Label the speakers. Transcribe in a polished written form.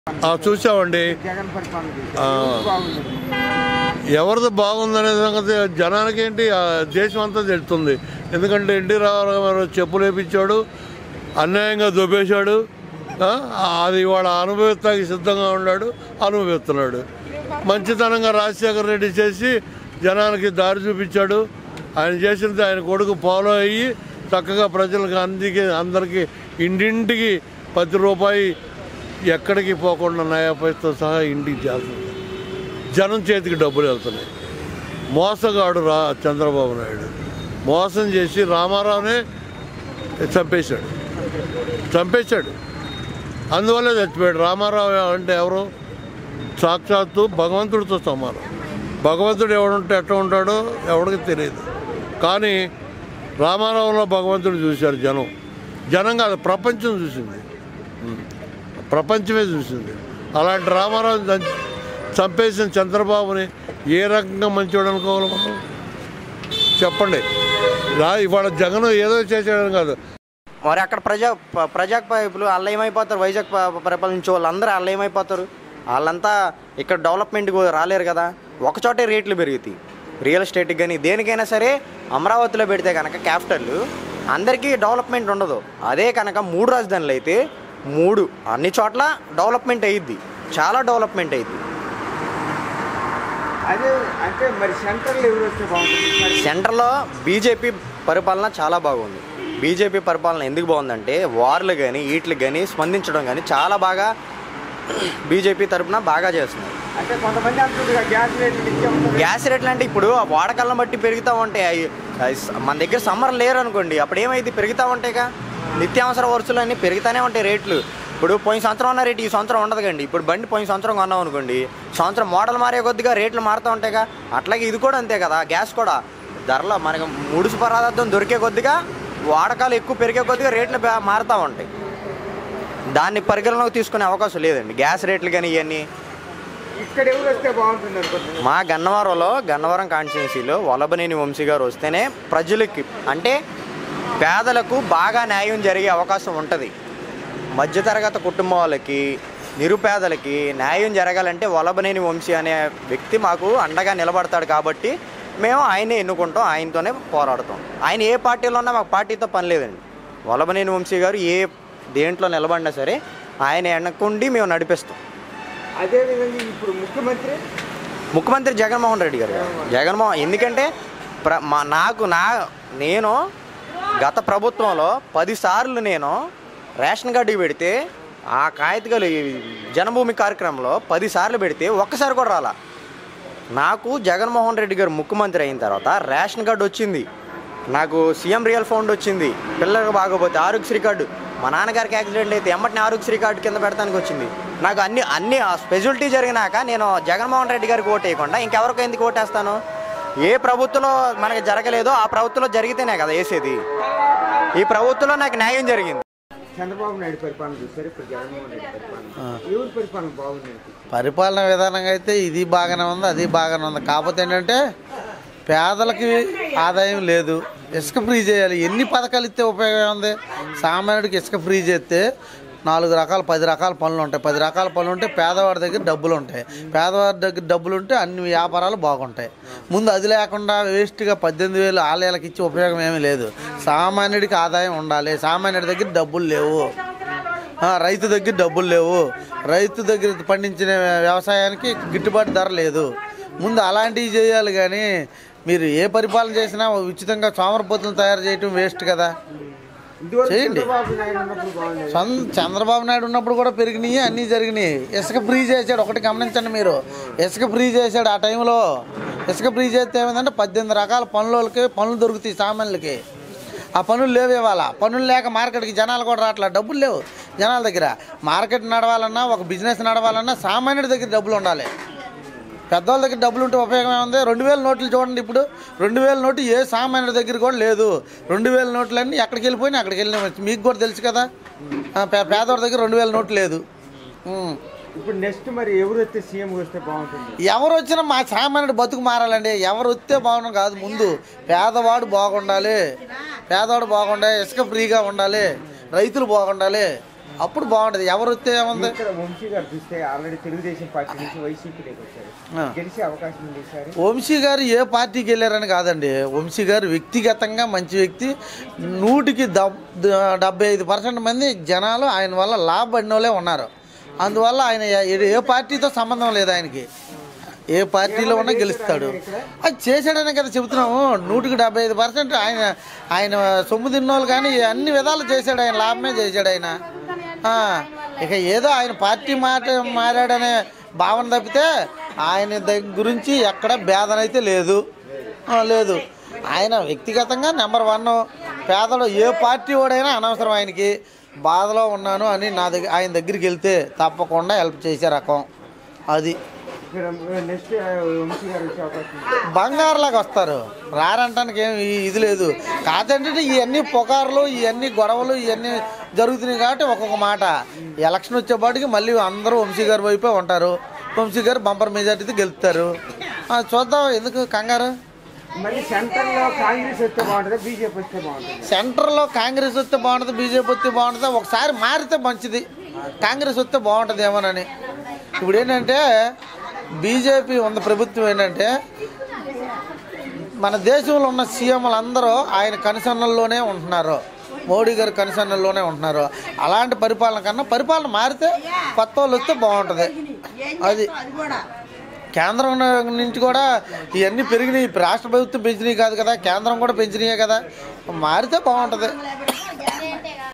Speaker 1: చూసామండి. ఎవరిది బాగుందనే సంగతి జనానికి ఏంటి దేశం అంతా తెలుస్తుంది. ఎందుకంటే ఎన్టీ రామారావు చెప్పులు వేపించాడు, అన్యాయంగా దొబ్బేశాడు. అది ఇవాళ అనుభవిస్తానికి సిద్ధంగా ఉన్నాడు, అనుభవిస్తున్నాడు. మంచితనంగా రాజశేఖర రెడ్డి చేసి జనానికి దారి చూపించాడు. ఆయన చేసినది ఆయన కొడుకు ఫాలో అయ్యి చక్కగా ప్రజలకు అందరికీ ఇంటింటికి ₹10 ఎక్కడికి పోకుండా నయా పైసతో సహా ఇంటికి చేస్తుంది. జనం చేతికి డబ్బులు వెళ్తున్నాయి. మోసగాడు చంద్రబాబు నాయుడు మోసం చేసి రామారావునే చంపేశాడు. అందువల్లే చచ్చిపోయాడు. రామారావు అంటే ఎవరు? సాక్షాత్తు భగవంతుడితో సమానం. భగవంతుడు ఎవడుంటే ఎట్లా ఉంటాడో ఎవడికి తెలియదు. కానీ రామారావులో భగవంతుడు చూశారు జనం కాదు, ప్రపంచం చూసింది. ప్రపంచమే చూసింది. అలాంటి రామారావు చంపేసిన చంద్రబాబుని ఏ రకంగా మంచివాడు అనుకోవాలి మనం? చెప్పండి. ఇవాళ జగన్ ఏదో చేసాడని కాదు,
Speaker 2: మరి అక్కడ ప్రజాపైపులు వాళ్ళు ఏమైపోతారు? వైజాగ్ పరిపాలించే వాళ్ళందరూ వాళ్ళు ఏమైపోతారు? వాళ్ళంతా ఇక్కడ డెవలప్మెంట్ రాలేరు కదా. ఒకచోటే రేట్లు పెరుగుతాయి. రియల్ ఎస్టేట్కి కానీ దేనికైనా సరే అమరావతిలో పెడితే కనుక క్యాపిటల్ అందరికీ డెవలప్మెంట్ ఉండదు. అదే కనుక 3 రాజధానులు అయితే 3 అన్ని చోట్ల డెవలప్మెంట్ అయ్యిద్ది, చాలా డెవలప్మెంట్ అయ్యిద్ది.
Speaker 3: అదే అంటే మరి సెంట్రల్ ఎవరు వస్తే బాగుంటుంది?
Speaker 2: సెంట్రల్లో బీజేపీ పరిపాలన చాలా బాగుంది. బీజేపీ పరిపాలన ఎందుకు బాగుందంటే వార్లు కానీ వీటికి కానీ స్పందించడం కానీ చాలా బాగా బీజేపీ తరఫున బాగా చేస్తున్నారు.
Speaker 3: అంటే కొంతమంది అంటుంటారు
Speaker 2: గ్యాస్ రేట్లు అంటే ఇప్పుడు వాడకాలను బట్టి పెరుగుతూ ఉంటాయి. మన దగ్గర సమ్మర్ లేరు అనుకోండి, అప్పుడు ఏమైంది? పెరుగుతూ ఉంటాయిగా. నిత్యావసర వరుసలు అన్నీ పెరుగుతూనే ఉంటాయి రేట్లు. ఇప్పుడు పోయిన సంవత్సరం ఉన్న రేటు ఈ సంవత్సరం ఉండదు కండి. ఇప్పుడు బండి పోయిన సంవత్సరం కొన్నాం అనుకోండి, సంవత్సరం మోడల్ మారే కొద్దిగా రేట్లు మారుతూ ఉంటాయిగా. అట్లాగే ఇది కూడా అంతే కదా. గ్యాస్ కూడా ధరలో మనకి ముడుసు పదార్థం దొరికే కొద్దిగా వాడకాలు ఎక్కువ పెరిగే కొద్దిగా రేట్లు మారుతూ ఉంటాయి. దాన్ని పరిగణలోకి తీసుకునే అవకాశం లేదండి గ్యాస్ రేట్లు కానీ ఇవన్నీ.
Speaker 3: ఇక్కడ ఎవరు వస్తే బాగుంటుంది అనుకుంటున్నారు?
Speaker 2: మా గన్నవరం కాన్స్టిట్యున్సీలో వల్లభనేని వంశీ గారు వస్తేనే ప్రజలకి అంటే పేదలకు బాగా న్యాయం జరిగే అవకాశం ఉంటుంది. మధ్యతరగతి కుటుంబం వాళ్ళకి, నిరుపేదలకి న్యాయం జరగాలంటే వల్లభనేని వంశీ అనే వ్యక్తి మాకు అండగా నిలబడతాడు. కాబట్టి మేము ఆయనే ఎన్నుకుంటాం, ఆయనతోనే పోరాడతాం. ఆయన ఏ పార్టీలో ఉన్నా మాకు పార్టీతో పని లేదండి. వల్లభనేని వంశీ గారు ఏ దేంట్లో నిలబడినా సరే ఆయన ఎన్నుకుండి మేము నడిపిస్తాం.
Speaker 3: అదేవిధంగా ఇప్పుడు
Speaker 2: ముఖ్యమంత్రి జగన్మోహన్ రెడ్డి గారు. ఎందుకంటే నేను గత ప్రభుత్వంలో 10 సార్లు నేను రేషన్ కార్డు పెడితే ఆ కాగితాలు జనభూమి కార్యక్రమంలో 10 సార్లు పెడితే ఒక్కసారి కూడా రాలా. నాకు జగన్మోహన్ రెడ్డి గారు ముఖ్యమంత్రి అయిన తర్వాత రేషన్ కార్డు వచ్చింది, నాకు సీఎం రియల్ ఫండ్ వచ్చింది, పిల్లలకు బాగోపోతే ఆరోగ్యశ్రీ కార్డు, మా నాన్నగారికి యాక్సిడెంట్ అయితే ఎమ్మటిని ఆరోగ్యశ్రీ కార్డు కింద పెడతానికి వచ్చింది. నాకు అన్ని స్పెషాలిటీ జరిగినాక నేను జగన్మోహన్ రెడ్డి గారికి ఓటు వేయకుండా ఇంకెవరికి ఎందుకు ఓటేస్తాను? ఏ ప్రభుత్వంలో మనకి జరగలేదో ఆ ప్రభుత్వంలో జరిగితేనే కదా వేసేది. ఈ ప్రభుత్వంలో నాకు న్యాయం జరిగింది.
Speaker 3: చంద్రబాబు నాయుడు పరిపాలన చూస్తారు, ఇప్పుడు జగన్మోహన్ రెడ్డి పరిపాలన బాగుంది.
Speaker 4: పరిపాలన విధానంగా అయితే ఇది బాగానే ఉంది, అది బాగానే ఉంది. కాకపోతే ఏంటంటే పేదలకి ఆదాయం లేదు. ఇసుక ఫ్రీ చేయాలి. ఎన్ని పథకాలు ఇస్తే ఉపయోగం ఉంది? సామాన్యుడికి ఇసుక ఫ్రీ చేస్తే 4 రకాల 10 రకాల పనులు ఉంటాయి. 10 రకాల పనులు ఉంటే పేదవాడి దగ్గర డబ్బులు ఉంటాయి. పేదవాడి దగ్గర డబ్బులు ఉంటే అన్ని వ్యాపారాలు బాగుంటాయి. ముందు అది లేకుండా వేస్ట్గా 18,000 ఆలయాలకు ఇచ్చి ఉపయోగం ఏమీ లేదు. సామాన్యుడికి ఆదాయం ఉండాలి. సామాన్యుడి దగ్గర డబ్బులు లేవు, రైతు దగ్గర డబ్బులు లేవు, రైతు దగ్గర పండించిన వ్యవసాయానికి గిట్టుబాటు ధర లేదు. ముందు అలాంటివి చేయాలి. కానీ మీరు ఏ పరిపాలన చేసినా ఉచితంగా సోమరపోతులు తయారు చేయటం వేస్ట్ కదా. చేయండి. చంద్రబాబు నాయుడు ఉన్నప్పుడు కూడా పెరిగినాయి, అన్నీ జరిగినాయి. ఇసుక ఫ్రీ చేశాడు. ఒకటి గమనించండి మీరు, ఇసుక ఫ్రీ చేశాడు. ఆ టైంలో ఇసుక ఫ్రీ చేస్తే ఏమైందంటే 18 రకాల పనులకి పనులు దొరుకుతాయి సామాన్యులకి. ఆ పనులు లేవు. ఇవాళ పనులు లేక మార్కెట్కి జనాలు కూడా రావట్లా. డబ్బులు లేవు జనాల దగ్గర. మార్కెట్ నడవాలన్నా, ఒక బిజినెస్ నడవాలన్నా సామాన్యుడి దగ్గర డబ్బులు ఉండాలి. పెద్దవాళ్ళ దగ్గర డబ్బులు ఉంటే ఉపయోగం ఏముంది? 2000 నోట్లు చూడండి. ఇప్పుడు 2000 నోటు ఏ సామాన్యుడి దగ్గర కూడా లేదు. 2000 నోట్లన్నీ ఎక్కడికి వెళ్ళిపోయినాయి, అక్కడికి వెళ్ళిన మీకు కూడా తెలుసు కదా. పేదవాడి దగ్గర 2000 నోట్లు లేదు.
Speaker 3: ఇప్పుడు నెక్స్ట్ మరి ఎవరు వస్తే సీఎం వస్తే బాగుంటుంది?
Speaker 4: ఎవరు వచ్చినా మా సామాన్యుడు బతుకు మారాలండి. ఎవరు వస్తే బాగుండదు కాదు. ముందు పేదవాడు బాగుండాలి, ఇసుక ఫ్రీగా ఉండాలి, రైతులు బాగుండాలి. అప్పుడు బాగుంటుంది. ఎవరు వస్తే ఏముంది.
Speaker 3: ఇక్కడ వంశీ గారు చూస్తే ఆల్రెడీ తెలుగుదేశం పార్టీ నుంచి వైసీపీలోకి వచ్చారు, గెలిచే అవకాశం ఉంది సార్.
Speaker 4: వంశీ గారు ఏ పార్టీకి వెళ్ళారని కాదండి, వంశీ గారు వ్యక్తిగతంగా మంచి వ్యక్తి. 100% మంది జనాలు ఆయన వల్ల లాభపడిన వాళ్ళే ఉన్నారు. అందువల్ల ఆయన ఏ పార్టీతో సంబంధం లేదు, ఆయనకి ఏ పార్టీలో ఉన్నా గెలుస్తాడు. అది చేశాడనే కదా చెబుతున్నాము. 175% ఆయన సొమ్ము తిన్నోళ్ళు కానీ అన్ని విధాలు చేశాడు, ఆయన లాభమే చేశాడు ఆయన. ఇక ఏదో ఆయన పార్టీ మారాడనే భావన తప్పితే ఆయన గురించి ఎక్కడ భేదనైతే లేదు. ఆయన వ్యక్తిగతంగా నెంబర్ 1. పేదలు ఏ పార్టీ వాడైనా అనవసరం ఆయనకి. బాధలో ఉన్నాను అని ఆయన దగ్గరికి వెళ్తే తప్పకుండా హెల్ప్ చేసే రకం అది. బంగారులాగా వస్తారు, రారంటానికి ఏమి ఇది లేదు. కాదంటే ఇవన్నీ పొగారులు, ఇవన్నీ గొడవలు, ఇవన్నీ జరుగుతున్నాయి కాబట్టి ఒక్కొక్క మాట. ఎలక్షన్ వచ్చేపాటికి మళ్ళీ అందరూ వంశీ గారి వైపే ఉంటారు. వంశీ గారు బంపర్ మెజార్టీతో గెలుస్తారు. చూద్దాం, ఎందుకు కంగారు.
Speaker 3: సెంటర్లో కాంగ్రెస్ వస్తే బాగుంటుంది, బీజేపీ వస్తే బాగుంటుంది.
Speaker 4: సెంటర్లో కాంగ్రెస్ వస్తే బాగుంటుంది, బీజేపీ వస్తే బాగుంటుంది. ఒకసారి మారితే మంచిది, కాంగ్రెస్ వస్తే బాగుంటుంది ఏమోనని. ఇప్పుడు ఏంటంటే బీజేపీ ఉన్న ప్రభుత్వం ఏంటంటే మన దేశంలో ఉన్న సీఎంలు అందరూ ఆయన కనుసన్నల్లోనే ఉంటున్నారు, మోడీ గారి కనుసన్నల్లోనే ఉంటున్నారు. అలాంటి పరిపాలన కన్నా పరిపాలన మారితే కొత్త వాళ్ళు వస్తే బాగుంటుంది. అది కేంద్రం నుంచి కూడా ఇవన్నీ పెరిగినాయి. రాష్ట్ర ప్రభుత్వం పెంచినవి కాదు కదా, కేంద్రం కూడా పెంచినాయే కదా. మారితే బాగుంటుంది.